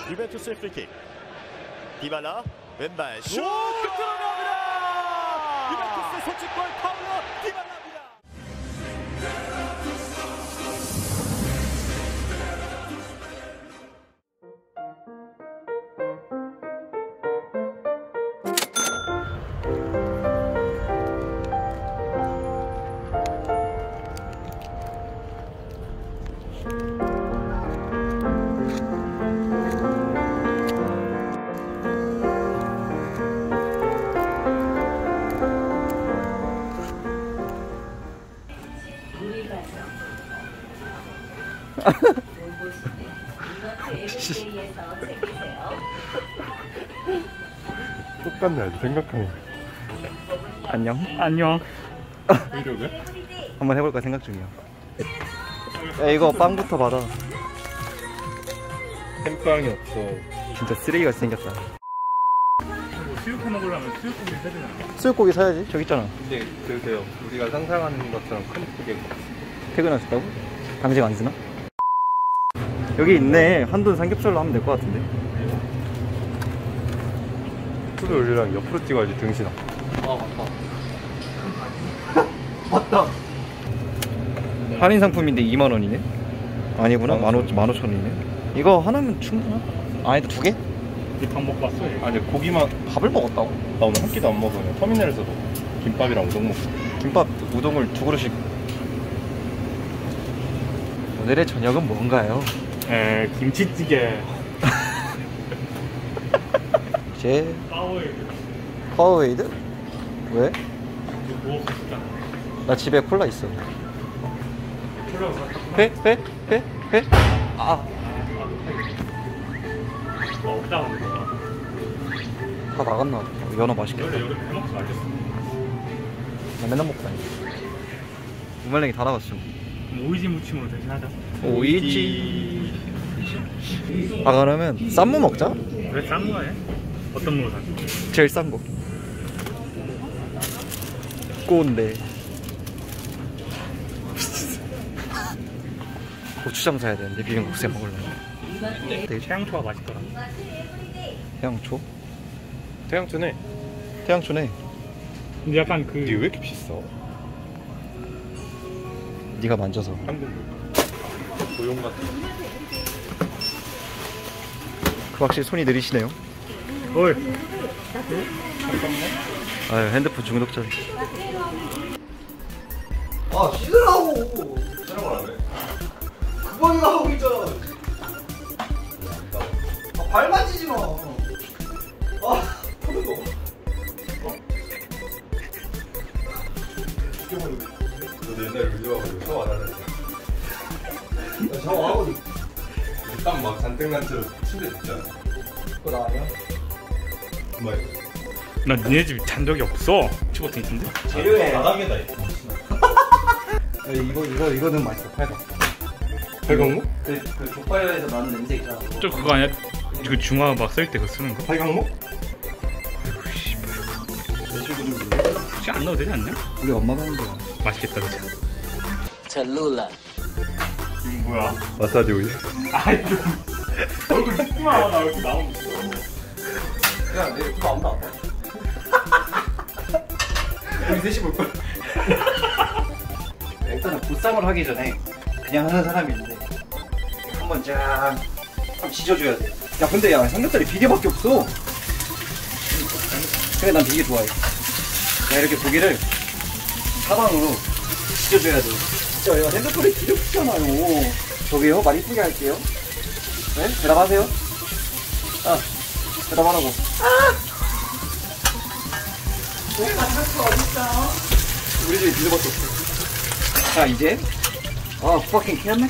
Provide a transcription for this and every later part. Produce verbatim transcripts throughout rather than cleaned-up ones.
유벤투스의 프리킥. 디발라 왼발 슛 들어갑니다. 유벤투스의 선취골 파울로 디발라입니다. 똑같네 아주 생각하니. 안녕. 안녕. 이러게? 한번 해볼까 생각 중이야. 야 이거 빵부터 받아. 햄빵이 없어. 진짜 쓰레기가 생겼다. 수육해 먹으려면 수육고기 사야 되잖아. 수육고기 사야지. 저기 있잖아. 근데 그게요. 우리가 상상하는 것처럼 큰 크게. 퇴근하셨다고? 당직 안 쓰나? 여기 있네. 한돈 삼겹살로 하면 될 것 같은데. 투도 올리랑 옆으로 찍어야지 등신아. 아 맞다. 맞다. 할인 상품인데 이만 원이네? 아니구나. 만 오천 원이네. 이거 하나면 충분하다. 아니다 두 개? 밥 먹고 왔어? 아니 고기만. 밥을 먹었다고? 나 오늘 한 끼도 안 먹어. 그냥 터미널에서도 김밥이랑 우동 먹고. 김밥, 우동을 두 그릇씩. 오늘의 저녁은 뭔가요? 에 김치찌개. 이제 파워에이드. 파워웨이드? 왜? 이거 뭐 먹었었잖아. 나 집에 콜라 있어. 콜라 샀다. 회? 회? 회? 회? 아, 어, 없다고 그러더라. 다 나갔나? 연어 맛있겠다. 원래 여기 해먹지 말랬어. 나 맨날 먹고 다니. 무말랭이 다 나갔어. 그럼 오이지 무침으로 대신하자. 오이지. 아 그러면 쌈무 먹자. 왜 싼 거야? 어떤 무로 샀어? 제일 싼 거. 꼬운데. 고추장 사야 되는데 비빔국수에 먹으려면. 되게 태양초가 맛있더라. 태양초? 태양초네. 태양초네. 근데 약간 그 이게 왜 이렇게 비싸? 네가 만져서. 한국 고용 같은. 그 확실히 손이 느리시네요. 어이. 아유 핸드폰 중독자네. 아 씻으라고. 촬영을 안 해? 그거나 하고 있잖아. 아, 발 만지지 마. 아 그거. 너 옛날에 밀려 와가지고 샤워 안 하는데. 샤워하고 땀 막 잔뜩 난 채로 침대 눕잖아. 그거 나 아니야? 정말. 나 니네 집 잔 적이 없어. 치버튼 있던데? 재료에 바닥에다 있어. 이거 이거 이거는 맛있어. 팔각. 팔각무? 그, 그 족발에서 나는 냄새 있잖아. 저 그거 아니야? 그 중화 막 썰 때 그거 쓰는 거? 팔각무? 아이고 씨발. 돼지고기. 혹시 안 넣어도 되지 않냐? 우리 엄마가 하는 거야. 맛있겠다 그치? 젤룰라. 이거 뭐야? 마사지 오일. 아이 좀 얼굴 찍지마. 나 얼굴 나오고 있어. 야, 내 그거 안 나왔다. 우리 셋이 볼걸? 일단은 보쌈을 하기 전에 그냥 하는 사람이 있는데 한번 쫙 한번 지져줘야 돼. 야 근데 야 삼겹살이 비계밖에 없어. 그래 난 비계 좋아해. 야 이렇게 고기를 사방으로 지져줘야 돼. 진짜 야 핸드폰에 비계 붙잖아요. 저기요 말 이쁘게 할게요. 네? 대답하세요. 아 대답하라고. 내가 할수 어딨어? 우리 집에 비누밖에 없어. 자 이제 아 fucking kidding me?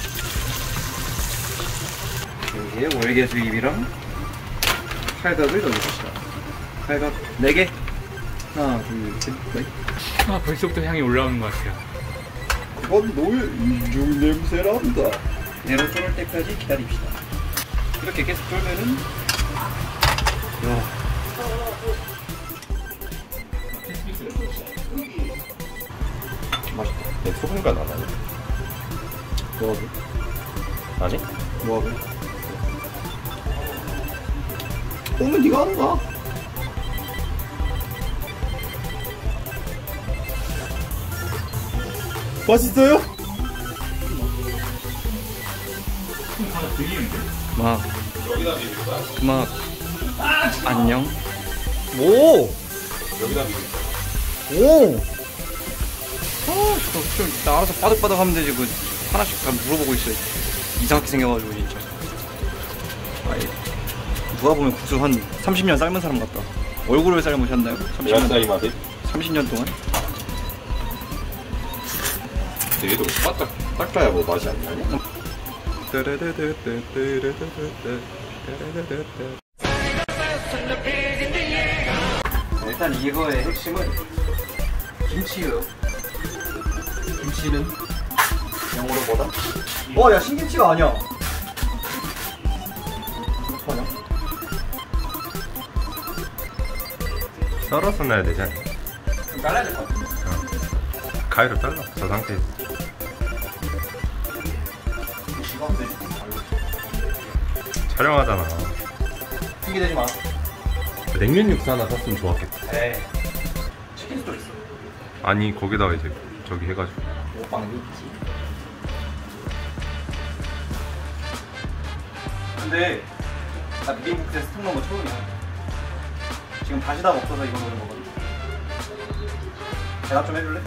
여기에 월계수잎이랑 칼각을 넣어줍시다. 칼각 네 개. 하나 둘셋 넷. 아 벌써부터 향이 올라오는 것 같아요. 그건 너의 인중 냄새란다. 얘로 쫄을 때까지 기다립시다. 이렇게 계속 쫄면은 야 맛있다. 내 소금간 안 하네. 뭐하게? 아니? 뭐하게? 오면 네가 하는 거야. 맛있어요? 하나 들리는데? 막 막 안녕. 오. 여기다 비빔밥. 오. 아, 저, 저, 나 알아서 바득바득 하면 되지. 그 하나씩 다 물어보고 있어. 이상하게 생겨가지고 진짜. 아이, 누가 보면 국수 한 삼십 년 삶은 사람 같다. 얼굴을 삶으셨나요? 삼십 년, 야사이 맛이? 삼십 년 동안? 얘도 딱딱 닦아야 뭐 맛이 안 나냐? 일단 이거의 핵심은 김치예요. 김치는 영어로 뭐다? 어, 야, 신김치가 아니야. 뭐냐? 썰어서 넣어야 되잖아. 좀 잘라야 될 것 같아. 가위로 잘라. 저 상태에서. 촬영하잖아. 핑계대지 마. 냉면 육수 하나 샀으면 좋았겠다. 에이, 치킨 스토리 있어. 아니 거기다가 이제 저기 해가지고. 오빵 있지. 근데 나 비빔국수에 스톡 넣은 거 처음이야. 지금 다시다 없어서 이거 넣는 거거든. 대답 좀 해줄래?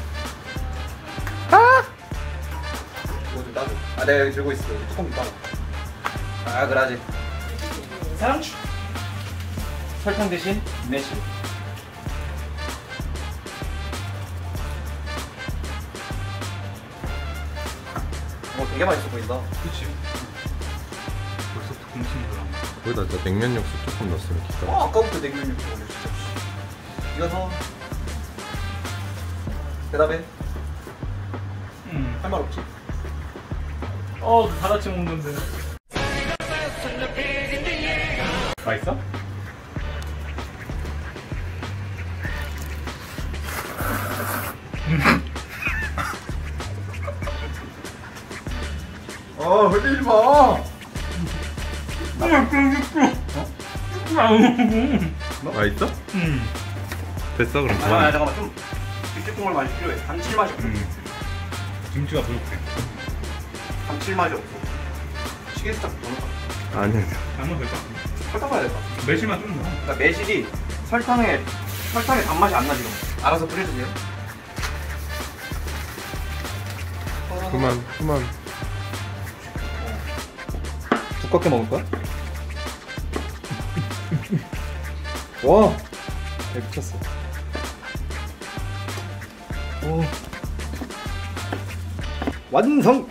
아! 이거 좀 따줘. 아, 내가 여기 들고 있어. 여기 총 따줘. 아, 그러지. 사랑추. 설탕 대신 매실. 어, 되게 맛있어 보인다. 그치. 벌써부터 공신이 들어간 거. 거기다 저 냉면 육수 조금 넣었으면 기가 어, 아까부터 냉면 육수 먹어, 진짜. 이어서 대답해. 응. 할 말 없지? 어, 다 같이 먹는데. 맛있어? 어, 흘리지 마. 맛있어? 응. 됐어 그럼 아, 그만. 잠깐만, 좀 육즙국물 맛이 필요해. 감칠맛이 없어. 김치가 부족해. 감칠맛이 없어. 시계스탑 넣어놓을까? 아니야. 잘못 될것 같아. 설탕 봐야 될까? 매실만 좀 넣어. 그러니까 매실이 설탕에 설탕의 단맛이 안 나 지금. 알아서 뿌려주세요. 그만 그만. 두껍게 먹을 거야? 와, 야, 미쳤어. 오, 완성.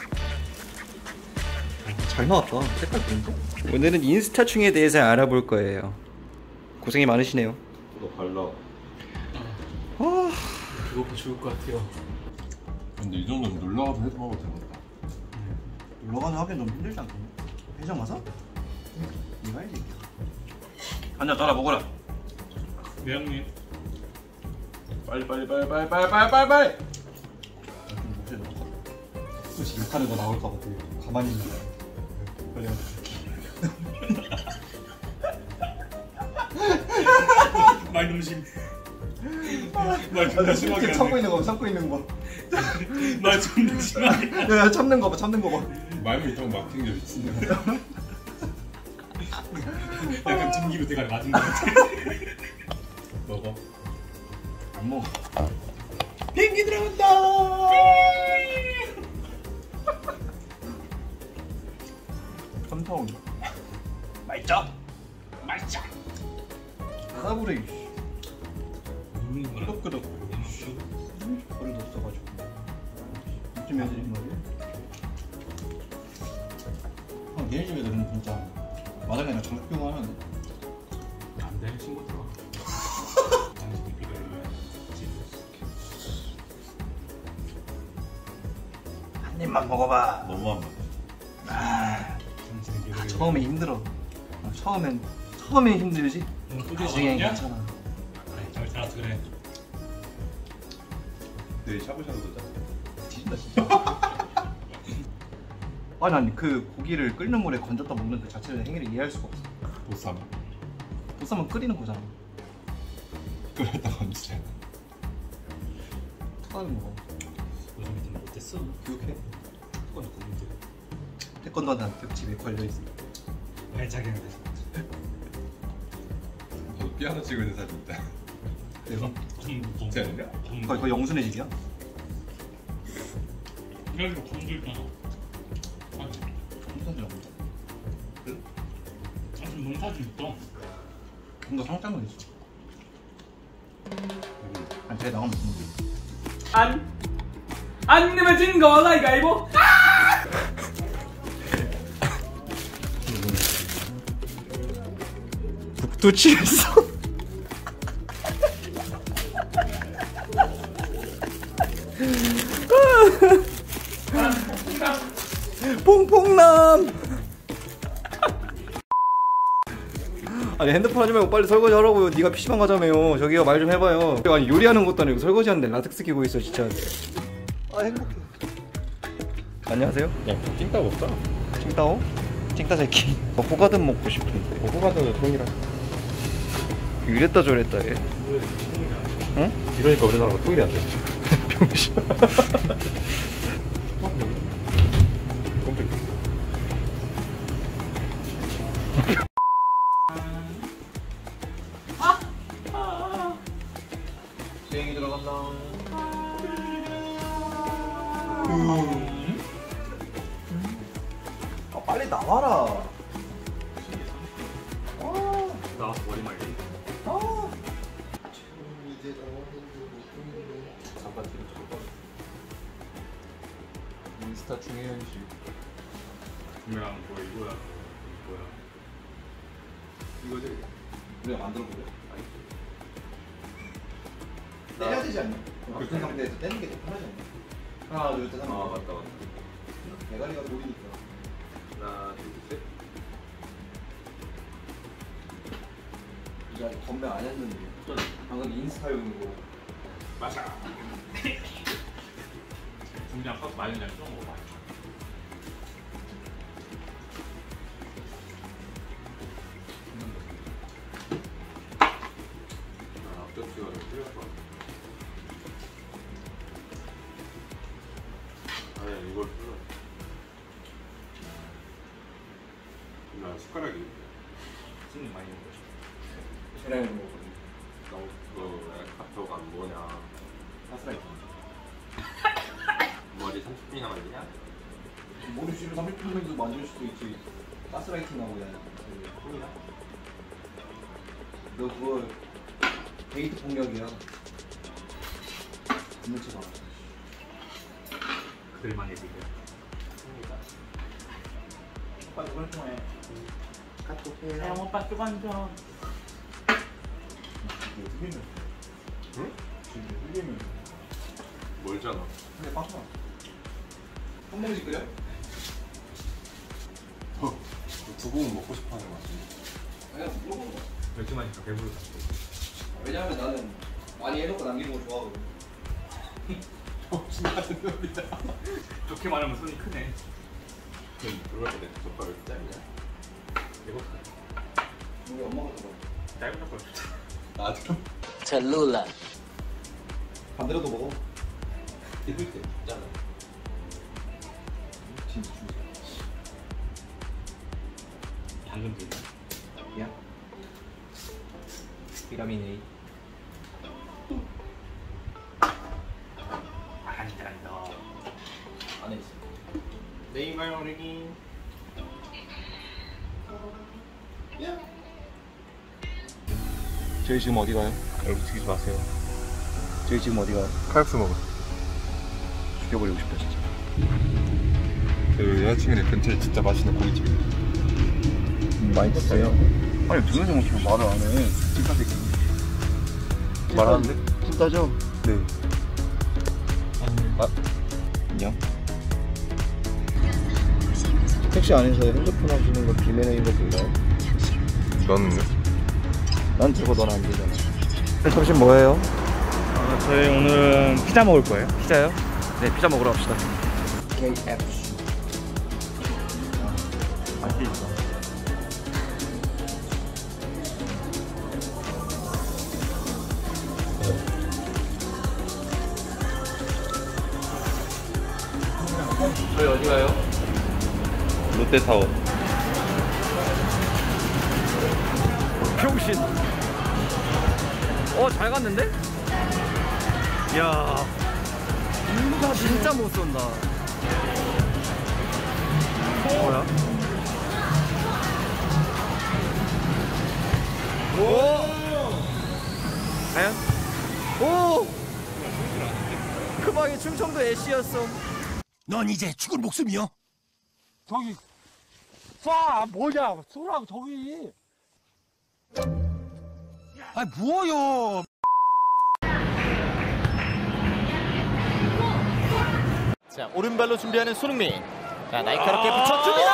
잘 나왔다. 색깔 좋은데? 오늘은 인스타충에 대해서 알아볼 거예요. 고생이 많으시네요. 너 발라. 아, 그거 좋을 것 같아요. 근데 이 정도면 놀러가서 해서 먹어도 되겠다. 놀러가서 하긴 좀 힘들지 않겠냐? 회장 와서? 이거 해야지. 한잔 따라 먹어라. 네 형님. 빨리 빨리 빨리 빨리 빨리 빨리 빨리 빨리. 혹시 욕하는 거 나올까봐 되게 가만히 있는 거야. 빨리 말 너무 심. 말 존나 심하게 참고 하네. 있는 거, 참고 있는 거. 말 존나 심하게. 야, 야, 참는 거 봐, 참는 거 봐. 말문이 좀 막힌 게 미친다. 약간 찜기로 대가리 맞은 것 같아. 먹어. 안 먹어. 비행기 들어간다. 삼타운. 맛있죠? 맛있죠? 하나부리 음, 끄덕끄덕. 버릇 없어가지고. 요즘 애들이 말이야. 형, 얘네 집 애들은 진짜 마당에나 장학교만 하는데. 안 돼, 친구 들어. 한 입만 먹어봐. 너무한 말. 아, 처음에 힘들어. 아, 처음엔 처음엔 힘들지. 나중엔 괜찮아. 그래, 잘 살아서 그래. 내 샤브샤브 도자. 뒤진다 진짜. 아니 아니 그 고기를 끓는 물에 건졌다 먹는 그 자체의 행위를 이해할 수가 없어. 보쌈. 보쌈은 끓이는 거잖아. 끓였다가 얹으세요. 툭하게 먹어. 요즘에 좀 못했어. 교육해. 그건 고민돼. 태권도한테 집에 걸려있어. 발차기 하는데. 저 피아노 치고 있는 사진 있다. 내가? 제 아니냐? 거의, 거의 영순의 집이야? 이래가지고 건들잖아. 무슨 줄 알았는데? 아직 농사도 있어. 뭔가 상장을 했어. 아니 제가 나가면 무슨 소리? 안! 안 내면 진 거 가위바위보! 북도 취했어. 퐁퐁남. 아니 핸드폰 하지 말고 빨리 설거지 하라고요. 네가 피시방 가자며요. 저기요 말 좀 해봐요. 아니 요리하는 것도 아니고 설거지하는데 라텍스 끼고 있어 진짜. 아 행복해. 안녕하세요. 야, 찐따 없다. 찡따오? 찡따 새끼. 어, 호가든 먹고 싶은데. 호가든 통이라. 이랬다 저랬다 얘. 응? 이러니까 우리나라가 통일이 안 돼. 병신. 비행기 들어간다. 아 빨리 나와라. 나 머리 말리. 인스타 중혜연씨. 그냥 뭐 이거야. 뭐야? 이거지? 우리가 만들어 보자. 떼야 되지 않냐? 같은 상태에서 떼는 게 더 편하지 않냐? 하나 둘 셋 하면. 아 맞다 맞다. 대가리가 보이니까. 하나, 둘, 셋. 이거 아직 건배 안 했는데. 방금 인스타용으로. 맞아. 중량 컵 많이 그냥 좀 먹어봐. 앞접시가 좀 필요할 것 같아. 아니 이걸 풀어. 나 숟가락이 손님 많이 먹어. 계란을 먹거든. 너무 그 카톡 안 뭐냐. 가스라이팅. 머리 삼십 분이나 말리냐? 머리 뒤로 삼십 분만도 만질 수도 있지. 가스라이팅하고 그냥 폰이야. 너 그거 데이트 폭력이야. 눈치 봐. 그들만 얘기해. 오빠 누굴 통해? 카톡해. 야, 오빠 좀 앉아. 흘리면. 응? 지금 흘리면. 멀잖아. 근데 빠져. 한 봉지 끓여? 두부는 먹고 싶어하는 것 같은데. 그냥 물어보는 거야. 맥주 마시니까 배부르다. 왜냐면 나는 많이 해놓고 남기는 거 좋아하거든. 신나는 놈이다. 좋게 말하면 손이 크네. 그럼 그럴 때 젓가락 짧냐? 이거 우리 엄마가 좋아. 짧은 젓가락 좋지. 나도 Cholula. 반대로도 먹어. 입을 때 있잖아. 진짜 진짜. 방금 들려. 야. 비타민 A. 아니다 아니다. 안에 있어. 네이마요 어린이. 저희 지금 어디 가요? 여기 튀기지 마세요. 저희 지금 어디 가요? 칼국수 먹어. 죽여버리고 싶다 진짜. 그 여자친구네 근처에 진짜 맛있는 고깃집이 있어. 음, 많이 드세요. 아니 두 명이 먹으면 말을 안 해. 진짜 새끼. 말하는데? 진짜죠? 네. 아, 안녕. 택시 안에서 핸드폰 하시는 거 비매너인 거 몰라요? 너는? 난 들고 넌 안 되잖아. 점심 뭐예요? 아, 저희 오늘은 피자 먹을 거예요. 피자요? 네, 피자 먹으러 갑시다. 케이에프씨. 맛있어. 롯데타워. 병신. 어, 잘 갔는데? 이야, 진짜, 진짜 못 쏜다. 뭐야? 오! 과연? 오! 그 방이 충청도 애쉬였어. 넌 이제 죽을 목숨이요. 저기 쏴 뭐냐 쏘라고 저기. 아 뭐요? 자, 오른발로 준비하는 손흥민. 자, 날카롭게 붙여줍니다.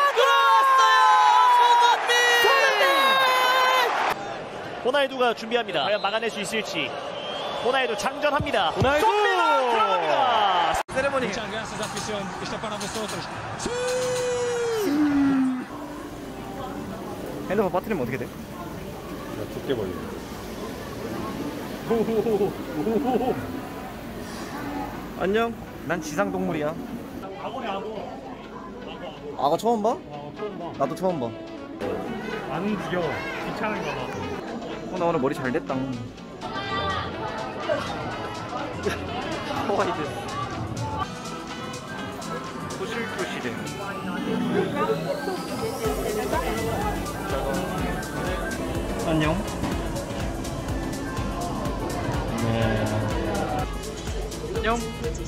들어왔어요. 호날두가 준비합니다. 과연 막아낼 수 있을지. 호날두 장전합니다. 호날두 들어갑니다. 세레머니. 핸드폰 빠뜨리면 어떻게 돼? 두께 벌려. 안녕. 난 지상 동물이야. 악어 처음 봐? 나도 처음 봐. 안 움직여. 귀찮은가 봐. 어, 나 오늘 머리 잘 됐다. 하와이드. 토실토실해. 안녕. 네. 안녕.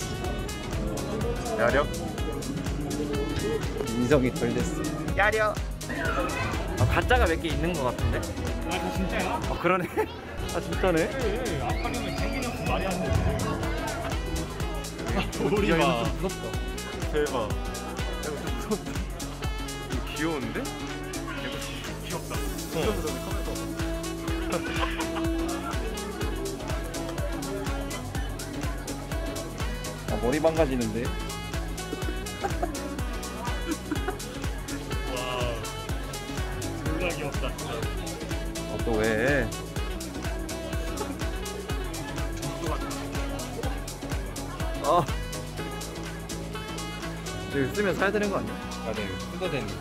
야력. 인성이 덜 됐어. 야려. 아, 가짜가 몇 개 있는 것 같은데? 아, 진짜야? 아, 그러네. 아, 진짜네. 그래. 아까는 장기는 말이 안 돼. 우리 봐. 무섭다. 대박. 귀여운데? 귀엽다. 아, 머리 망가지는데? 와. 졸라 귀엽다. 아, 또 왜? 아. 이거 쓰면 사야 되는 거 아니야? 맞아, 이거 뜯어대는 거.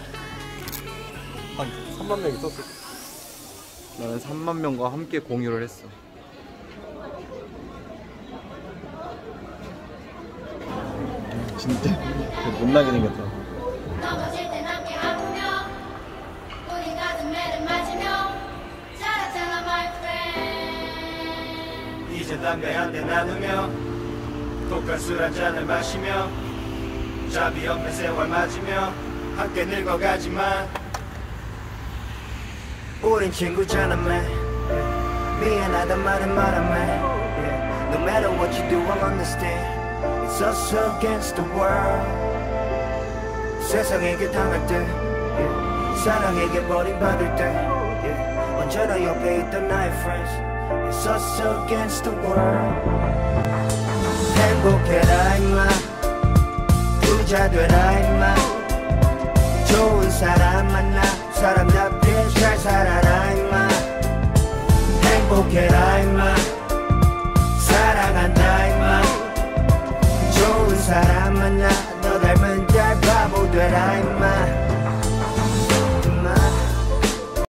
한 삼만 명이 썼을 거야. 나는 삼만 명과 함께 공유를 했어. 진짜 못나게 생겼다. 넘어질 땐 함께 아프며 우리 가슴에를 맞으며 자라잖아 my friend. 이제 담배 한 대 나누며 독한 술 한 잔을 마시며 잡이 없는 세월 맞으며 함께 늙어가지만 우린 친구잖아 man. 미안하단 말은 말아 man. No matter what you do I'll understand. It's us against the world. 세상에게 당할 때 yeah. 사랑에게 버림받을 때 yeah. 언제나 옆에 있던 나의 friends. It's us against the world. 행복해라 임마. 부자 되라 임마. 좋은 사람 만나 사람답게 잘 살아라 임마. 행복해라 임마.